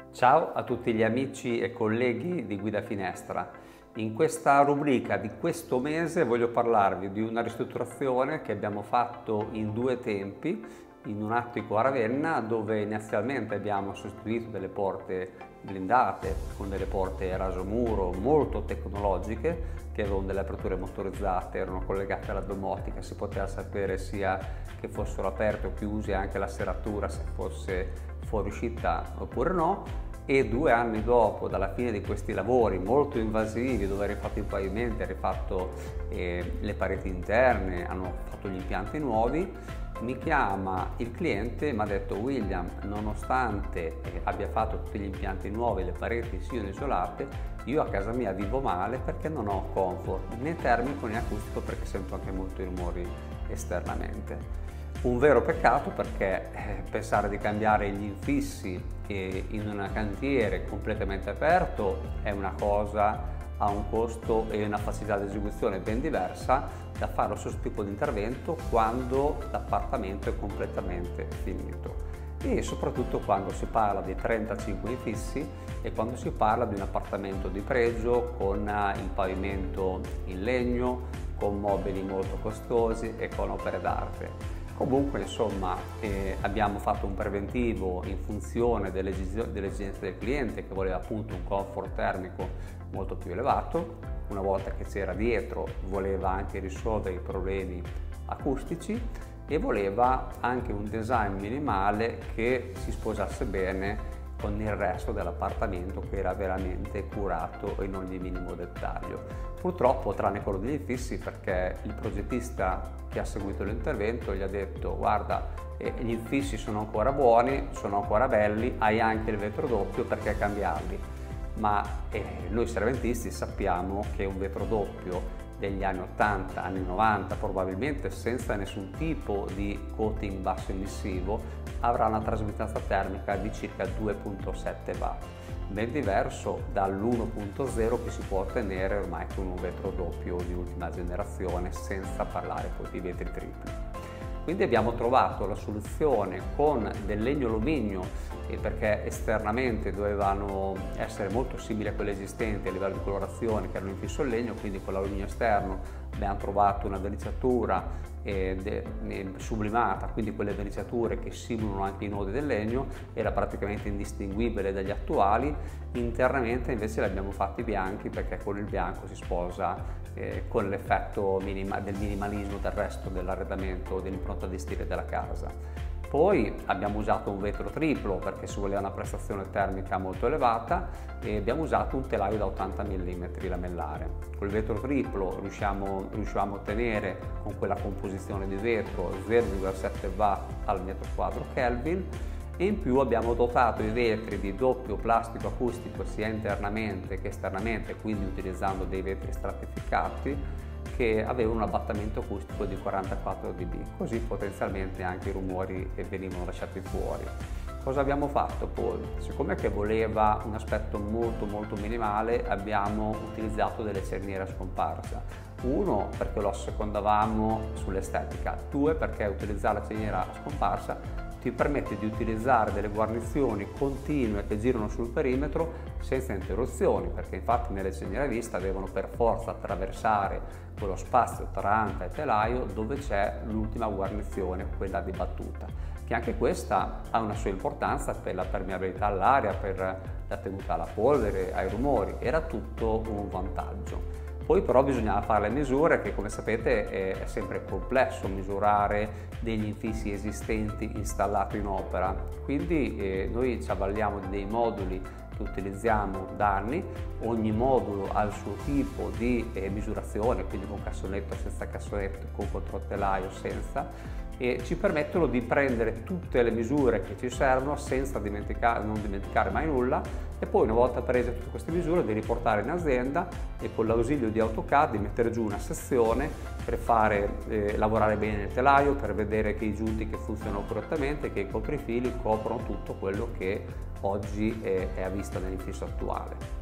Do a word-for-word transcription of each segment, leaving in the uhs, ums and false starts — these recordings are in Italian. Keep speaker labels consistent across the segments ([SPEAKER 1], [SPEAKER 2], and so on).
[SPEAKER 1] Ciao a tutti gli amici e colleghi di Guida Finestra. In questa rubrica di questo mese voglio parlarvi di una ristrutturazione che abbiamo fatto in due tempi in un attico a Ravenna, dove inizialmente abbiamo sostituito delle porte blindate con delle porte rasomuro molto tecnologiche che avevano delle aperture motorizzate, erano collegate alla domotica, si poteva sapere sia che fossero aperte o chiuse, anche la serratura se fosse fuoriuscita oppure no. E due anni dopo, dalla fine di questi lavori molto invasivi, dove hanno rifatto i pavimenti, hanno rifatto eh, le pareti interne, hanno fatto gli impianti nuovi, mi chiama il cliente e mi ha detto: William, nonostante eh, abbia fatto tutti gli impianti nuovi, le pareti siano isolate, io a casa mia vivo male perché non ho comfort né termico né acustico, perché sento anche molti rumori esternamente. Un vero peccato, perché eh, pensare di cambiare gli infissi eh, in un cantiere completamente aperto è una cosa, ha un costo e una facilità di esecuzione ben diversa da fare lo stesso tipo di intervento quando l'appartamento è completamente finito, e soprattutto quando si parla di trentacinque infissi e quando si parla di un appartamento di pregio con il pavimento in legno, con mobili molto costosi e con opere d'arte. Comunque, insomma, eh, abbiamo fatto un preventivo in funzione delle esigenze del cliente, che voleva appunto un comfort termico molto più elevato. Una volta che c'era dietro, voleva anche risolvere i problemi acustici e voleva anche un design minimale che si sposasse bene con il resto dell'appartamento, che era veramente curato in ogni minimo dettaglio. Purtroppo, tranne quello degli infissi, perché il progettista che ha seguito l'intervento gli ha detto: guarda, eh, gli infissi sono ancora buoni, sono ancora belli, hai anche il vetro doppio, perché cambiarli? Ma eh, noi serventisti sappiamo che un vetro doppio degli anni ottanta, anni novanta, probabilmente senza nessun tipo di coating basso emissivo, avrà una trasmittanza termica di circa due virgola sette watt, ben diverso dall'uno virgola zero che si può ottenere ormai con un vetro doppio di ultima generazione, senza parlare poi di vetri tripli. Quindi abbiamo trovato la soluzione con del legno alluminio, eh, perché esternamente dovevano essere molto simili a quelle esistenti a livello di colorazione, che erano in fisso in legno. Quindi con l'alluminio esterno abbiamo trovato una verniciatura eh, de, eh, sublimata, quindi quelle verniciature che simulano anche i nodi del legno, era praticamente indistinguibile dagli attuali. Internamente invece li abbiamo fatti bianchi, perché con il bianco si sposa eh, con l'effetto minima, del minimalismo del resto dell'arredamento, dell'impronta di stile della casa. Poi abbiamo usato un vetro triplo, perché si voleva una prestazione termica molto elevata, e abbiamo usato un telaio da ottanta millimetri lamellare. Col vetro triplo riusciamo, riusciamo a ottenere, con quella composizione di vetro, zero virgola sette watt al metro quadro Kelvin, e in più abbiamo dotato i vetri di doppio plastico acustico sia internamente che esternamente, quindi utilizzando dei vetri stratificati che avevano un abbattimento acustico di quarantaquattro decibel, così potenzialmente anche i rumori venivano lasciati fuori. Cosa abbiamo fatto poi? Siccome che voleva un aspetto molto molto minimale, abbiamo utilizzato delle cerniere a scomparsa. Uno, perché lo assecondavamo sull'estetica; due, perché utilizzare la cerniera a scomparsa ti permette di utilizzare delle guarnizioni continue che girano sul perimetro senza interruzioni, perché infatti nelle cerniere a vista devono per forza attraversare quello spazio tra anta e telaio dove c'è l'ultima guarnizione, quella di battuta, che anche questa ha una sua importanza per la permeabilità all'aria, per la tenuta alla polvere, ai rumori. Era tutto un vantaggio. Poi però bisognava fare le misure, che come sapete è sempre complesso misurare degli infissi esistenti installati in opera. Quindi eh, noi ci avvaliamo di dei moduli che utilizziamo da anni. Ogni modulo ha il suo tipo di eh, misurazione, quindi con cassonetto, senza cassonetto, con controtelaio, senza, e ci permettono di prendere tutte le misure che ci servono senza dimenticare, non dimenticare mai nulla, e poi una volta prese tutte queste misure di riportare in azienda e con l'ausilio di AutoCAD di mettere giù una sezione per fare eh, lavorare bene il telaio, per vedere che i giunti che funzionano correttamente, che i coprifili coprono tutto quello che oggi è, è a vista nell'infisso attuale.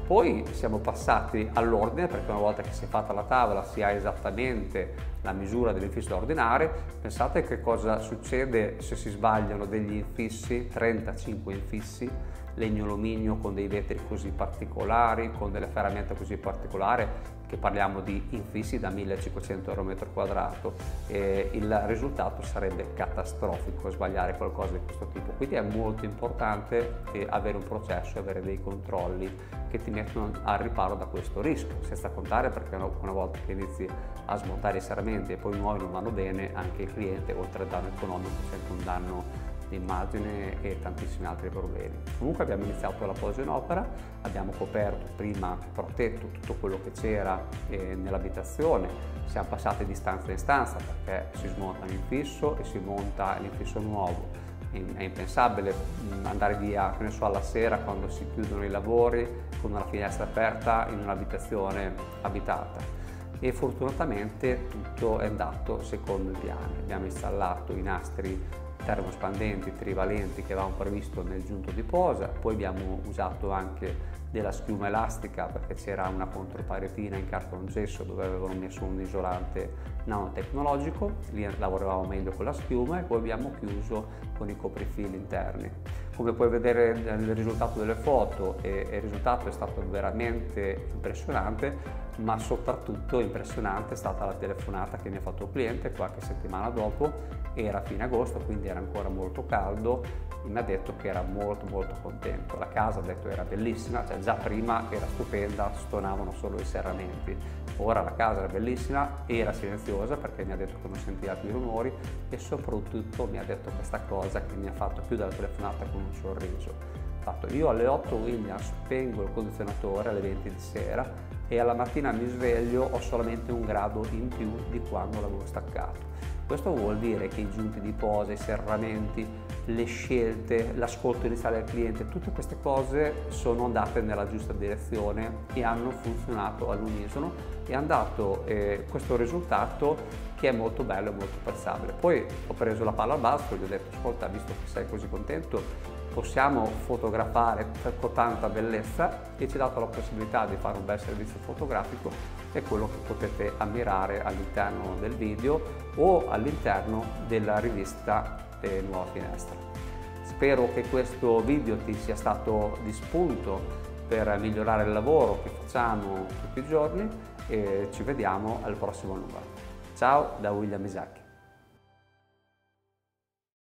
[SPEAKER 1] Poi siamo passati all'ordine, perché una volta che si è fatta la tavola si ha esattamente la misura dell'infisso ordinario. Pensate che cosa succede se si sbagliano degli infissi, trentacinque infissi, legno alluminio con dei vetri così particolari, con delle ferramente così particolari, che parliamo di infissi da millecinquecento euro metro quadrato, e il risultato sarebbe catastrofico sbagliare qualcosa di questo tipo. Quindi è molto importante avere un processo, avere dei controlli che ti mettono al riparo da questo rischio, senza contare perché una volta che inizi a smontare i serramenti e poi nuovi non vanno bene, anche il cliente, oltre al danno economico, sente un danno di immagine e tantissimi altri problemi. Comunque abbiamo iniziato la posa in opera, abbiamo coperto prima, protetto tutto quello che c'era eh, nell'abitazione, siamo passati di stanza in stanza perché si smonta l'infisso e si monta l'infisso nuovo. È impensabile andare via, che ne so, alla sera quando si chiudono i lavori con una finestra aperta in un'abitazione abitata, e fortunatamente tutto è andato secondo i piani. Abbiamo installato i nastri termospandenti trivalenti che avevamo previsto nel giunto di posa, poi abbiamo usato anche della schiuma elastica perché c'era una controparetina in cartongesso dove avevano messo un isolante nanotecnologico, lì lavoravamo meglio con la schiuma, e poi abbiamo chiuso con i coprifili interni. Come puoi vedere nel risultato delle foto, eh, il risultato è stato veramente impressionante, ma soprattutto impressionante è stata la telefonata che mi ha fatto il cliente qualche settimana dopo. Era fine agosto, quindi era ancora molto caldo, e mi ha detto che era molto molto contento. La casa, ha detto, era bellissima, cioè già prima era stupenda, stonavano solo i serramenti. Ora la casa era bellissima, era silenziosa perché mi ha detto che non sentiva più i rumori, e soprattutto mi ha detto questa cosa che mi ha fatto chiudere la telefonata con un sorriso. Fatto, io alle otto, William, spengo il condizionatore alle venti di sera e alla mattina mi sveglio, ho solamente un grado in più di quando l'avevo staccato. Questo vuol dire che i giunti di posa, i serramenti, le scelte, l'ascolto iniziale del cliente, tutte queste cose sono andate nella giusta direzione e hanno funzionato all'unisono, e hanno dato eh, questo risultato che è molto bello e molto apprezzabile. Poi ho preso la palla al balzo e gli ho detto: ascolta, visto che sei così contento, possiamo fotografare con tanta bellezza, e ci ha dato la possibilità di fare un bel servizio fotografico, è quello che potete ammirare all'interno del video o all'interno della rivista eh, Nuova Finestra. Spero che questo video ti sia stato di spunto per migliorare il lavoro che facciamo tutti i giorni, e ci vediamo al prossimo numero. Ciao da William Isacchi.